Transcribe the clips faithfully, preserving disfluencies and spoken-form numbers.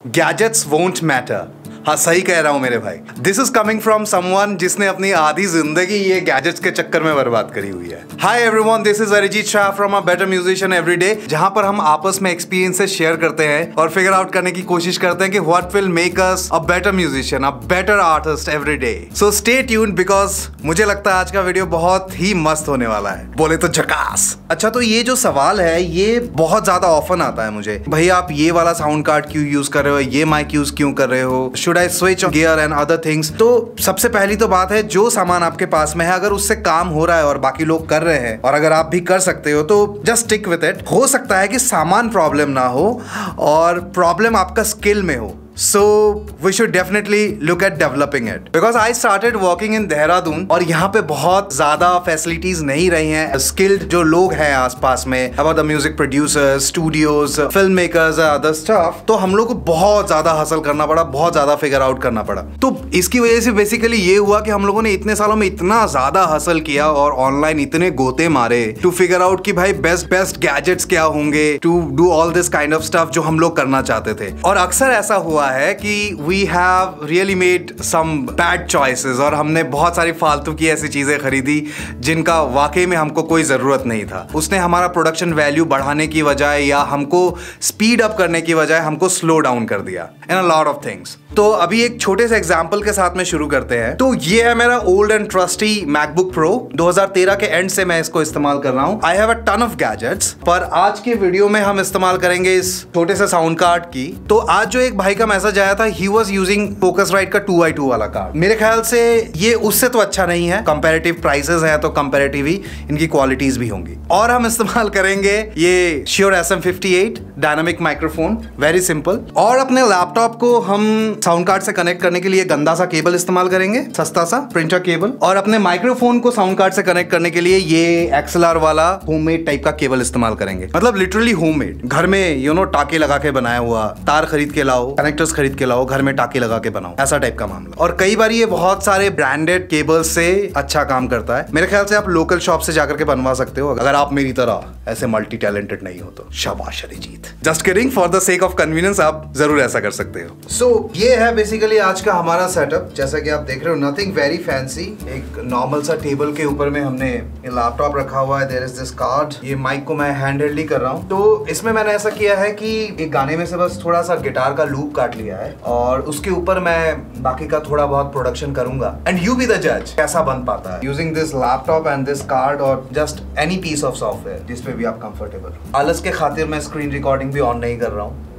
Gadgets won't matter. हाँ सही कह रहा हूं मेरे भाई। This is coming from someone जिसने अपनी आधी जिंदगी ये गैजेट्स के चक्कर में बर्बाद करी हुई है। Hi everyone, this is Arijit Shah from a better musician every day, जहां पर हम आपस में एक्सपीरियंसेस शेयर करते हैं और फिगर आउट करने की कोशिश करते हैं कि what will make us a better musician, a better artist every day. So stay tuned because मुझे लगता है आज का वीडियो बहुत ही मस्त होने वाला है, बोले तो झकास। अच्छा, तो ये जो सवाल है ये बहुत ज्यादा ऑफन आता है मुझे, भाई आप ये वाला साउंड कार्ड क्यों यूज कर रहे हो, ये माइक यूज क्यों कर रहे हो, should I switch gear and other things. तो सबसे पहली तो बात है, जो सामान आपके पास में है अगर उससे काम हो रहा है और बाकी लोग कर रहे हैं और अगर आप भी कर सकते हो तो जस्ट स्टिक विद इट। हो सकता है कि सामान प्रॉब्लम ना हो और प्रॉब्लम आपका स्किल में हो। So we should definitely look at developing it because I started working in Dehradun और यहाँ पे बहुत ज्यादा फैसिलिटीज नहीं रही हैं। स्किल्ड जो लोग हैं आसपास में, about the music producers, studios, filmmakers, other stuff, तो हम लोग को बहुत ज्यादा हासिल करना पड़ा, बहुत ज्यादा फिगर आउट करना पड़ा। तो इसकी वजह से बेसिकली ये हुआ कि हम लोगों ने इतने सालों में इतना ज्यादा हासिल किया और ऑनलाइन इतने गोते मारे टू फिगर आउट कि भाई बेस्ट बेस्ट गैजेट्स क्या होंगे to do all this kind of stuff जो हम लोग करना चाहते थे। और अक्सर ऐसा हुआ है कि we have really made some bad choices और हमने बहुत सारी फालतू की ऐसी चीजें खरीदी जिनका वाकई में हमको कोई जरूरत नहीं था। उसने हमारा प्रोडक्शन वैल्यू बढ़ाने की बजाय या हमको स्पीड अप करने की बजाय हमको स्लो डाउन कर दिया in a lot of things. तो अभी एक छोटे से एग्जांपल के साथ में शुरू करते हैं। तो ये है मेरा old and trusty MacBook Pro, दो हज़ार तेरह के एंड से मैं इसको इस्तेमाल कर रहा हूं। I have a ton of gadgets, पर आज के वीडियो में हम इस्तेमाल करेंगे इस छोटे से साउंड कार्ड की। तो आज जो एक भाई का मैसेज आया था, ही वाज यूजिंग फोकसराइट का टू बाई टू वाला कार्ड। मेरे ख्याल से ये उससे तो अच्छा नहीं है, कंपैरेटिव प्राइसेस है तो कंपैरेटिव ही इनकी क्वालिटीज भी होंगी। और हम इस्तेमाल करेंगे ये Shure S M fifty eight dynamic microphone, very simple. और अपने लैपटॉप को हम साउंड कार्ड से कनेक्ट करने के लिए गंदा सा केबल इस्तेमाल करेंगे, सस्ता सा प्रिंटर केबल। और अपने माइक्रोफोन को साउंड कार्ड से कनेक्ट करने के लिए ये एक्सएलआर वाला होममेड टाइप का केबल इस्तेमाल करेंगे, मतलब लिटरली होममेड, घर में यू नो टाके लगा के बनाया हुआ, तार खरीद के लाओ, कनेक्टर्स खरीद के लाओ, घर में टाके लगा के बनाओ, ऐसा टाइप का मामला। और कई बार ये बहुत सारे ब्रांडेड केबल से अच्छा काम करता है। मेरे ख्याल से आप लोकल शॉप से जाकर के बनवा सकते हो अगर आप मेरी तरह ऐसे मल्टी टैलेंटेड नहीं हो तो। शाबाश Arijit, just kidding, for the sake of convenience आप जरूर ऐसा कर सकते हो। सो so, ये है बेसिकली आज का हमारा सेटअप। जैसा कि आप देख रहे हो, नथिंग वेरी फैंसी, एक नॉर्मल सा टेबल के ऊपर में हमने लैपटॉप रखा हुआ है। देयर इज दिस कार्ड, ये माइक को मैं हैंड हेल्ड ही कर रहा हूँ। तो इसमें मैंने ऐसा किया है कि एक गाने में से बस थोड़ा सा गिटार का लूप काट लिया है और उसके ऊपर मैं बाकी का थोड़ा बहुत प्रोडक्शन करूंगा एंड यू बी द जज कैसा बन पाता है using this laptop and this card और just any piece of software जिसपे भी आप कंफर्टेबल। आलस के खातिर मैं स्क्रीन रिकॉर्डिंग भी ऑन नहीं कर रहा हूँ।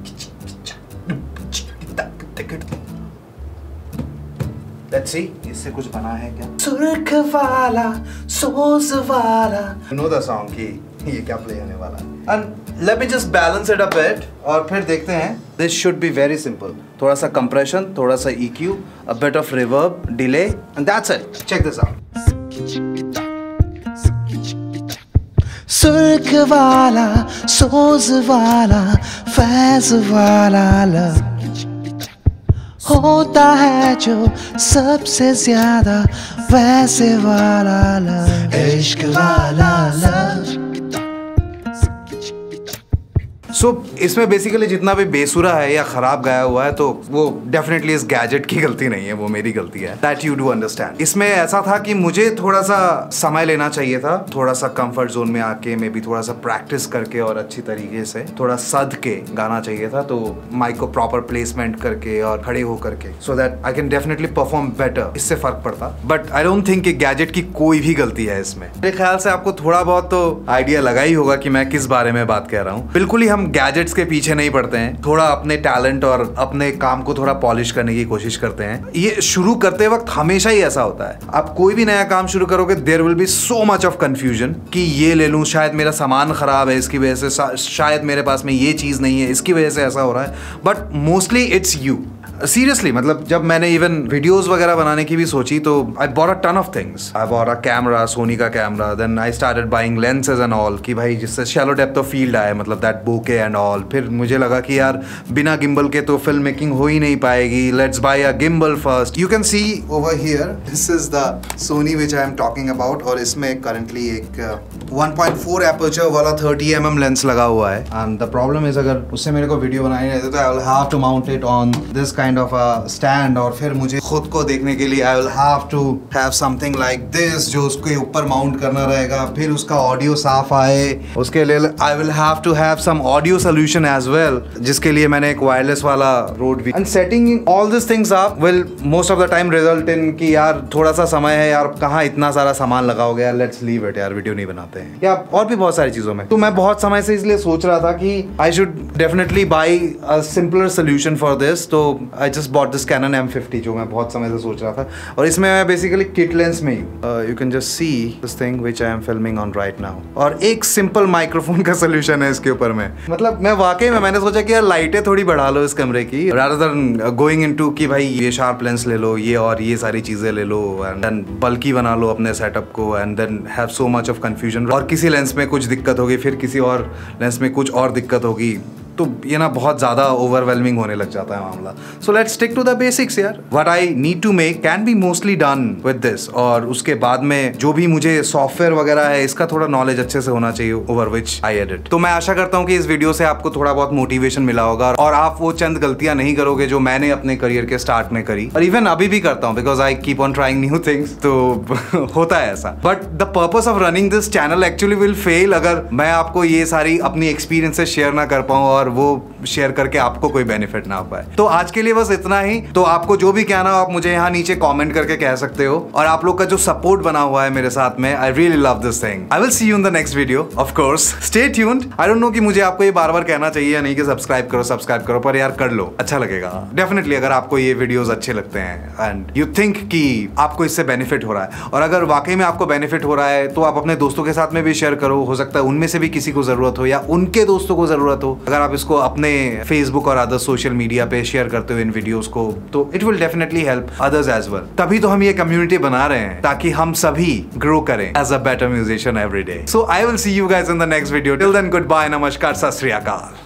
Let's see, इससे कुछ बना है क्या? सुर्ख वाला, सोज वाला। You know the song कि ये क्या प्ले होने वाला है? And let me just balance it a bit और फिर देखते हैं। This should be very simple. थोड़ा सा compression, थोड़ा सा E Q, a bit of reverb, delay, and that's it. Check this out. सुर्ख वाला, सोज वाला, फैज वाला लव होता है जो सबसे ज्यादा वैसे वाला लव, इश्क वाला लव। सो so, इसमें बेसिकली जितना भी बेसुरा है या खराब गाया हुआ है तो वो डेफिनेटली इस गैजेट की गलती नहीं है, वो मेरी गलती है। That you do understand. इसमें ऐसा था कि मुझे थोड़ा सा समय लेना चाहिए था, थोड़ा सा कंफर्ट जोन में आके मे बी थोड़ा सा प्रैक्टिस करके और अच्छी तरीके से थोड़ा सद के गाना चाहिए था। तो माइक को प्रॉपर प्लेसमेंट करके और खड़े हो करके so that I can definitely perform better, इससे फर्क पड़ता। बट आई डोंट थिंक कि गैजेट की कोई भी गलती है इसमें। मेरे ख्याल से आपको थोड़ा बहुत तो आइडिया लगा ही होगा कि मैं किस बारे में बात कर रहा हूँ। बिल्कुल ही हम गैजेट्स के पीछे नहीं पड़ते हैं, थोड़ा अपने टैलेंट और अपने काम को थोड़ा पॉलिश करने की कोशिश करते हैं। ये शुरू करते वक्त हमेशा ही ऐसा होता है। आप कोई भी नया काम शुरू करोगे, there will be so much of confusion कि ये ले लूं, शायद मेरा सामान खराब है इसकी वजह से, शायद मेरे पास में ये चीज नहीं है इसकी वजह से ऐसा हो रहा है। But mostly it's you. Seriously, मतलब जब मैंने इवन वीडियोस वगैरह बनाने की भी सोची तो I bought a ton of things. I bought a camera, Sony का camera, then I started buying lenses and all कि भाई जिससे शैलो डेप्थ ऑफ फील्ड आए, मतलब दैट बोके एंड ऑल। फिर मुझे लगा कि यार बिना गिम्बल के तो फिल्म मेकिंग हो ही नहीं पाएगी, let's buy a gimbal first. You can see over here, this is the Sony which I am talking about और इसमें करंटली एक वन पॉइंट फोर एपर्चर वाला थर्टी एम एम लेंस लगा हुआ है एंड द प्रॉब्लम इज अगर उससे मेरे को वीडियो बनानी रहती तो I will have to mount it on this kind of a stand और फिर मुझे खुद को देखने के लिए I will have to have something like this जो उसके ऊपर माउंट करना रहेगा, फिर उसका ऑडियो साफ आए, उसके लिए I will have to have some audio solution as well, जिसके लिए मैंने एक वायरलेस वाला रोड भी and setting all this things up will most of the time result in कि यार थोड़ा सा समय है यार, कहाँ इतना सारा सामान लगा हो गया, लेट्स लीव इट यार, वीडियो नहीं बनाते हैं, या और भी बहुत सारी चीजों में। तो मैं बहुत समय से इसलिए सोच रहा था कि I should definitely buy a simpler solution for this, तो I just bought this Canon M fifty जो मैं बहुत समय से सोच रहा था, और इसमें मैं बेसिकली किट लेंस में you can just see this thing which I am filming on right now, और एक सिंपल माइक्रोफोन का सोल्यूशन है इसके ऊपर में। मतलब मैं वाकई में मैंने सोचा कि यार लाइटें थोड़ी बढ़ा लो इस कमरे की, रादर देन गोइंग इनटू कि भाई ये शार्प लेंस ले लो, ये और ये सारी चीजें ले लो एंड देन बल्कि बना लो अपने सेटअप को and then have so much of confusion, और किसी लेंस में कुछ दिक्कत होगी, फिर किसी और लेंस में कुछ और दिक्कत होगी, तो ये ना बहुत ज़्यादा ओवरवेलमिंग होने लग जाता है मामला। So let's stick to the basics यार। What I need to make can be mostly done with this, और उसके बाद में जो भी मुझे सॉफ्टवेयर वगैरह है इसका थोड़ा नॉलेज अच्छे से होना चाहिए ओवर विच आई एडिट। तो मैं आशा करता हूँ कि इस वीडियो से आपको थोड़ा बहुत मोटिवेशन मिला होगा और आप वो चंद गलतियां नहीं करोगे जो मैंने अपने करियर के स्टार्ट में करी, और इवन अभी भी करता हूँ, because I keep on trying new things, तो होता है ऐसा। But the purpose of running this channel actually will fail अगर मैं आपको ये सारी अपनी एक्सपीरियंसेस शेयर ना कर पाऊँ और वो शेयर करके आपको कोई बेनिफिट ना पाए। तो आज के लिए बस इतना ही। तो आपको जो भी कहना हो आप मुझे यहाँ नीचे कमेंट करके कह सकते हो, और आप लोग का जो सपोर्ट बना हुआ है मेरे साथ में, I really love this thing. I will see you in the next video, of course stay tuned. I don't know कि मुझे आपको ये बार बार कहना चाहिए या नहीं कि सब्सक्राइब करो सब्सक्राइब करो, पर यार कर लो, अच्छा लगेगा डेफिनेटली अगर आपको ये वीडियोस अच्छे लगते हैं एंड यू थिंक कि आपको इससे बेनिफिट हो रहा है, और अगर वाकई में आपको बेनिफिट हो रहा है तो आप अपने दोस्तों के साथ में भी शेयर करो, हो सकता है उनमें से भी किसी को जरूरत हो या उनके दोस्तों को जरूरत हो। अगर आप इसको अपने फेसबुक और अदर सोशल मीडिया पे शेयर करते हो इन वीडियोस को, तो it will definitely help others as well. तभी तो हम ये कम्युनिटी बना रहे हैं ताकि हम सभी ग्रो करें as a better musician every day. So I will see you guys in the next video. Till then goodbye, नमस्कार, सत श्री अकाल।